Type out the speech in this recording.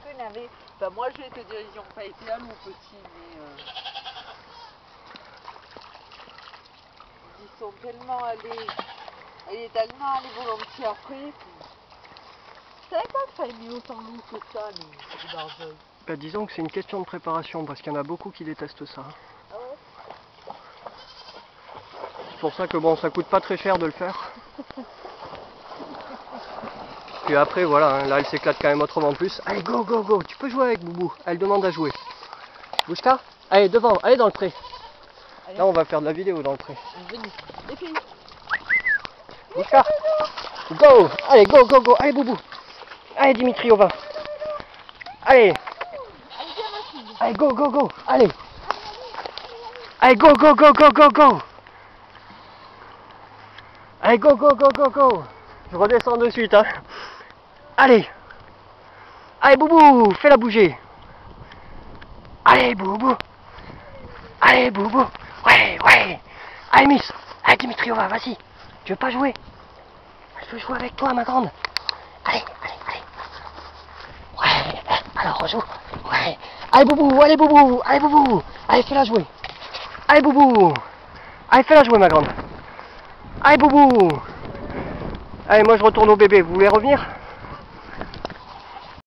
peu énervé. Enfin, moi, je vais te dire, ils n'ont pas été à nous, petits, mais... Ils sont tellement allés... Il est tellement allé volontiers après. Je savais pas que ça allait mieux autant loup que ça, les barjols. Bah, disons que c'est une question de préparation, parce qu'il y en a beaucoup qui détestent ça. Ah ouais? C'est pour ça que bon, ça coûte pas très cher de le faire. Puis après, voilà, hein, là elle s'éclate quand même autrement plus. Allez, go, go, go, tu peux jouer avec Boubou. Elle demande à jouer. Bouge-ta. Allez, devant, allez dans le pré. Allez. Là, on va faire de la vidéo dans le pré. Venez, les filles. Bouge-ta. Go. Allez, go, go, go. Allez, Boubou. Allez, Dimitri, au vin. Allez. Allez, go, go, go. Allez. Allez, go, go, go, go, go, go. Allez, go, go, go, go, go. Je redescends de suite, hein. Allez. Allez, Boubou, fais-la bouger. Allez, Boubou. Allez, Boubou. Ouais, ouais. Allez, Miss. Allez, Dimitriova, vas-y. Tu veux pas jouer? Je veux jouer avec toi, ma grande. Allez, allez, allez. Ouais, alors rejoue. Ouais. Allez, Boubou, allez, Boubou. Allez, Boubou. Allez, fais-la jouer. Allez, Boubou. Allez, fais-la jouer, ma grande. Allez, Boubou. Allez, moi je retourne au bébé. Vous voulez revenir?